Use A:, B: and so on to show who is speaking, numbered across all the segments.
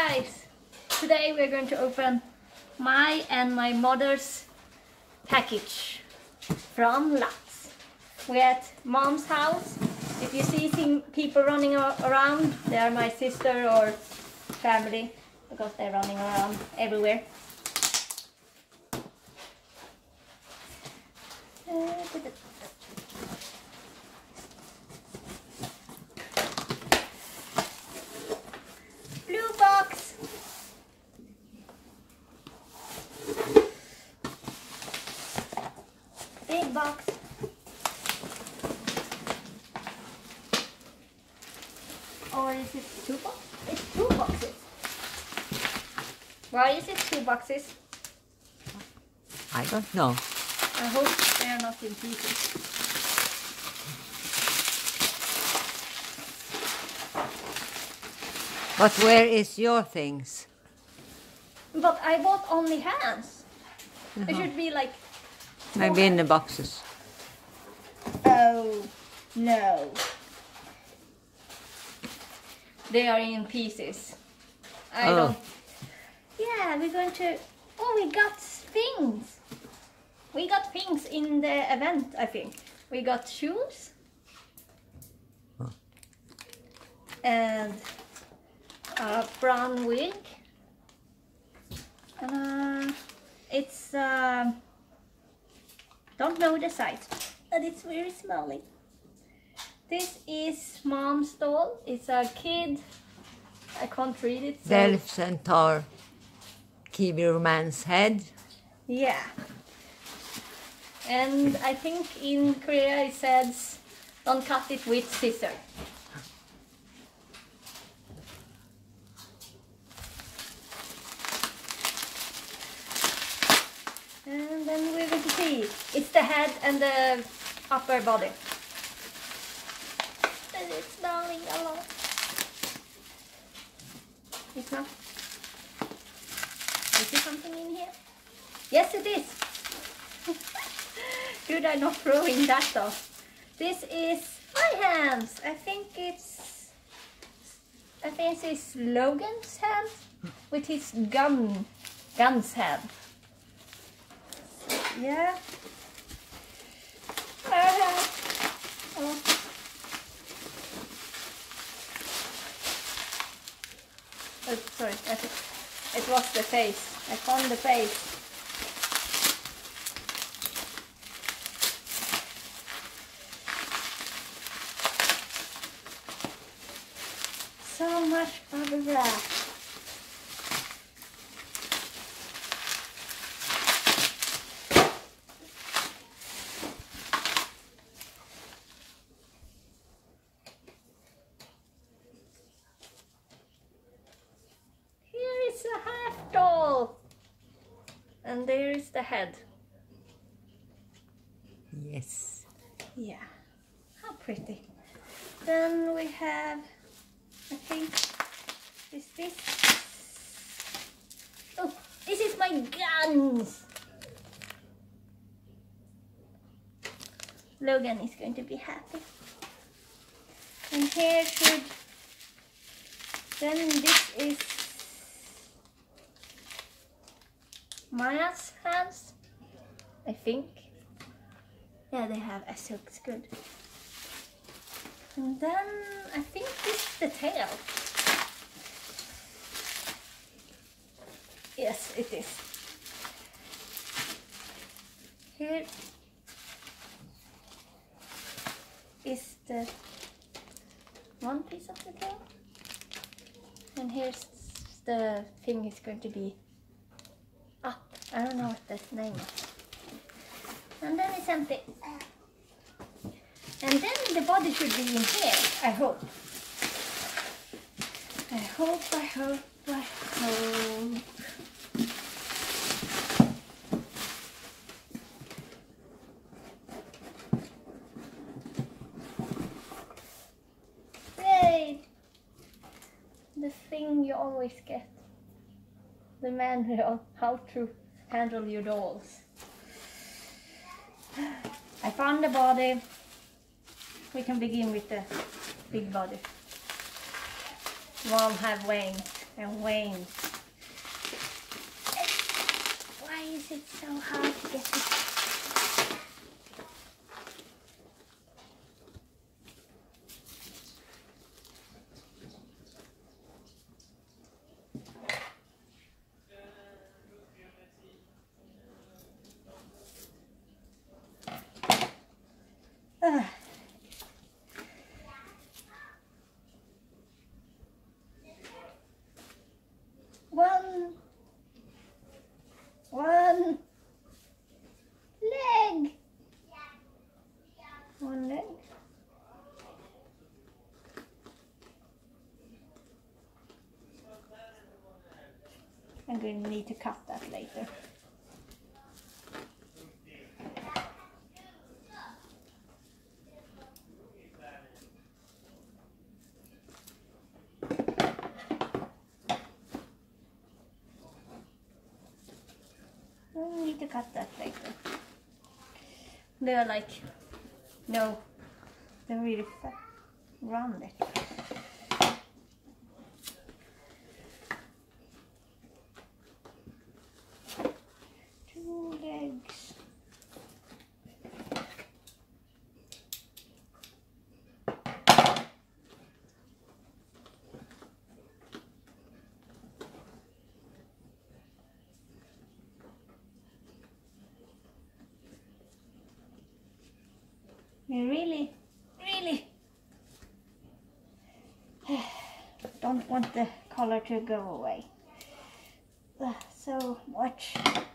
A: guys! Today we're going to open my and my mother's package from Lutz. We're at mom's house. If you see people running around, they are my sister or family because they're running around everywhere. Blue box. Big box. Or is it two boxes? It's two boxes. Why is it two boxes?
B: I don't know.
A: I hope they are not in pieces.
B: But where is your things?
A: But I bought only hands. It should be like...
B: Maybe in the boxes.
A: Oh, no. They are in pieces. I don't... Yeah, we're going to... Oh, we got things. We got things in the event, I think. We got shoes. And a brown wig. And it's... don't know the size, but it's very smelly. This is mom's doll. It's a kid. I can't read it. So.
B: Delph Centaur Kiwi Romance head.
A: Yeah. And I think in Korea it says don't cut it with scissors. And then we're going to see. It's the head and the upper body. And it's smelling a lot. It's not. Is there something in here? Yes, it is. Good, I'm not throwing that off. This is my hands. I think it's Logan's hand with his gun's hand. Yeah. Oh. Oh, sorry, it was the face. I found the face. So much bubble wrap. And there is the head.
B: Yes.
A: Yeah. How pretty. Then we have, I think, is this? Oh, this is my guns. Logan is going to be happy. And here should, then this is Maya's hands, I think. Yeah, they have a silk's good. And then I think this is the tail. Yes, it is. Here is the one piece of the tail. And here's the thing is going to be up. I don't know what the name is. And then it's empty. And then the body should be in here, I hope. I hope. Yay! The thing you always get. The manual, how to handle your dolls. I found the body. We can begin with the big body. Mom have wings. and Wayne. Why is it so hard to get it? One leg. One leg. I'm going to need to cut that later. I need to cut that later. They're like, no, they're really rounded. Two legs. You really don't want the color to go away. So much.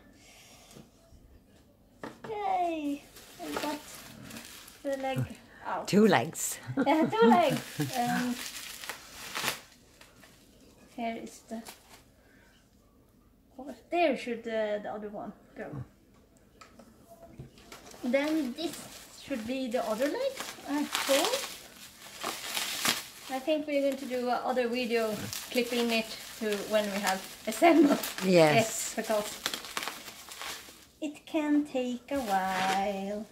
A: Yay! I got the leg out.
B: 2 legs.
A: Yeah, 2 legs. Here is the. There should the other one go. Then this should be the other leg. Cool. I think we're going to do another video clipping it to when we have assembled.
B: Yes.
A: Because it can take a while.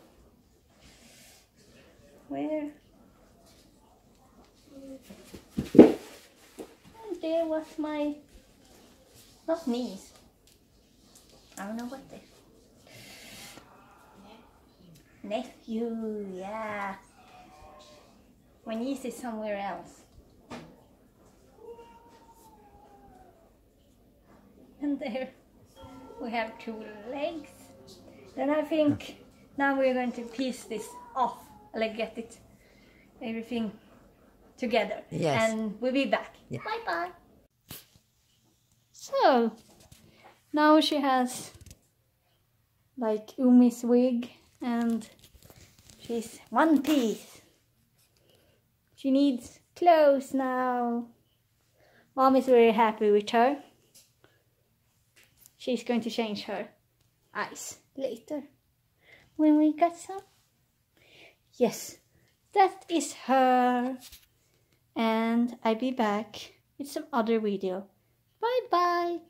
A: Where? And there was my, not knees. I don't know what they. Nephew, yeah. My niece is somewhere else. And there we have 2 legs. Then I think now we're going to piece this off, like get it, everything together.
B: Yes.
A: And we'll be back.
B: Yeah.
A: Bye bye. So now she has like Umi's wig and she's one piece. She needs clothes now. Mom is very happy with her. She's going to change her eyes later when we got some. Yes, that is her. And I'll be back with some other video. Bye bye.